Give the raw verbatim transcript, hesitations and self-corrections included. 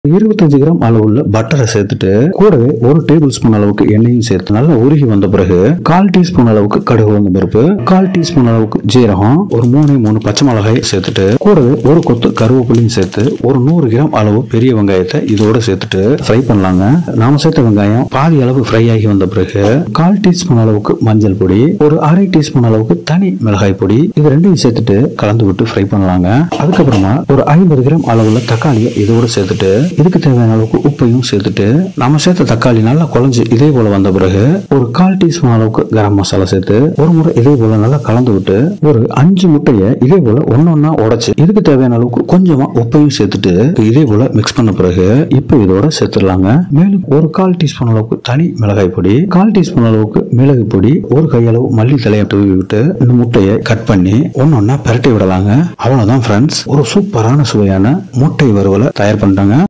இருபத்தஞ்சு கிராம் அளவுள்ள பட்டரை சேர்த்துட்டு கூடவே ஒரு டேபிள் ஸ்பூன் அளவுக்கு எண்ணெயும் சேர்த்து நல்லா உருகி வந்த பிறகு கால் டீஸ்பூன் அளவுக்கு கடுகு உளுந்த பருப்பு, கால் டீஸ்பூன் அளவுக்கு ஜீரகம், ஒரு மூணு மூணு பச்சை மிளகாய் சேர்த்துட்டு கூடவே ஒரு கொத்து கருவேப்பிலையும் சேர்த்து ஒரு நூறு கிராம் அளவு பெரிய வெங்காயத்தை இதோட சேர்த்துட்டு ஃப்ரை பண்ணலாங்க. நாம சேர்த்த வெங்காயம் பாதி அளவு ஃப்ரை ஆகி வந்த பிறகு கால் டீஸ்பூன் அளவுக்கு மஞ்சள் பொடி, ஒரு அரை டீஸ்பூன் அளவுக்கு தனி மிளகாய் பொடி இது ரெண்டையும் சேர்த்துட்டு கலந்து விட்டு ஃப்ரை பண்ணலாங்க. அதுக்கப்புறமா ஒரு ஐம்பது கிராம் அளவுள்ள தக்காளியை இதோட சேர்த்துட்டு இதுக்கு தேவையான அளவுக்கு உப்பையும் சேர்த்துட்டு நாம சேர்த்த தக்காளி நல்லா குழஞ்சு இதே போல வந்த பிறகு ஒரு கால் டீஸ்பூன் அளவுக்கு கரம் மசாலா சேர்த்து ஒரு முறை இதே போல நல்லா கலந்து விட்டு ஒரு அஞ்சு முட்டையை இதே போல ஒன்னொன்னா உடைச்சு இதுக்கு தேவையான அளவுக்கு கொஞ்சமா உப்பையும் சேர்த்துட்டு இதே போல மிக்ஸ் பண்ண பிறகு இப்ப இதோட சேர்த்துடலாங்க. மேலும் ஒரு கால் டீஸ்பூன் அளவுக்கு தனி மிளகாய் பொடி, கால் டீஸ்பூன் அளவுக்கு மிளகு பொடி, ஒரு கையளவு மல்லி தலையை தூவி விட்டு இந்த முட்டையை கட் பண்ணி ஒன்னொன்னா பரட்டி விடலாங்க. அவ்வளவுதான் ஃப்ரெண்ட்ஸ், ஒரு சூப்பரான சுவையான முட்டை வறுவலை தயார் பண்ணிட்டாங்க.